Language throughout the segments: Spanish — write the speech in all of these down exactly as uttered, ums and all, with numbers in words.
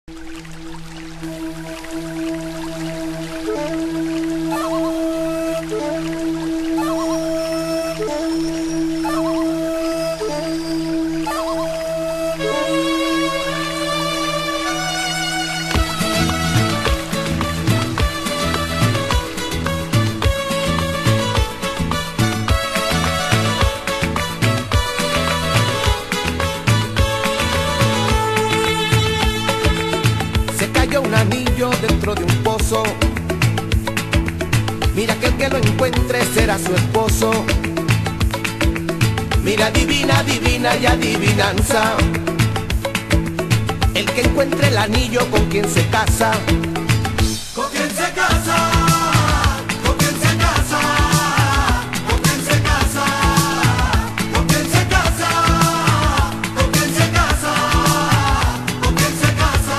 Un anillo dentro de un pozo. Mira que el que lo encuentre será su esposo. Mira, divina, divina y adivinanza. El que encuentre el anillo con quien se casa. ¿Con quién se casa? ¿Con quién se casa? ¿Con quién se casa? ¿Con quién se casa? ¿Con quién se casa? ¿Con quién se casa?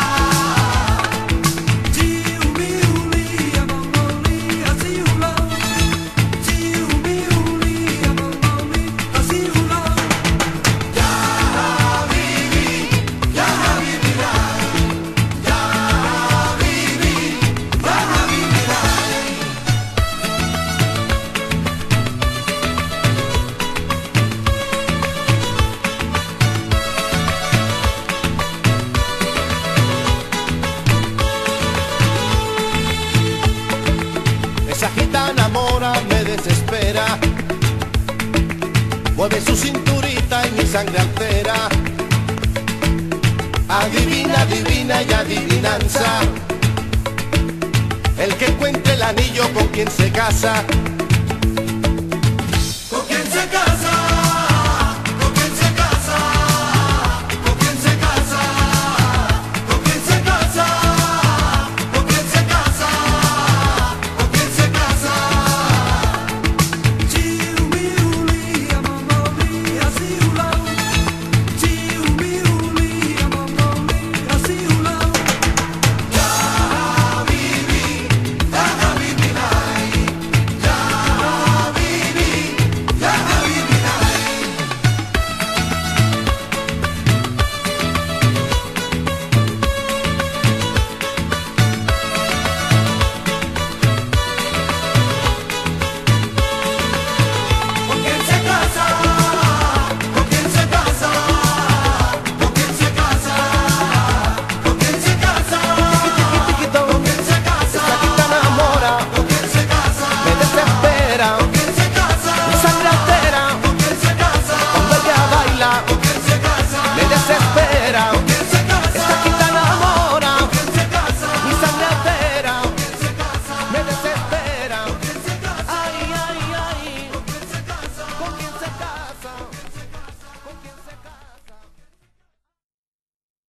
Esa gitana mora me desespera, mueve su cinturita y mi sangre altera. Adivina, adivina y adivinanza. El que encuentre el anillo con quien se casa. ¿Con quién se casa?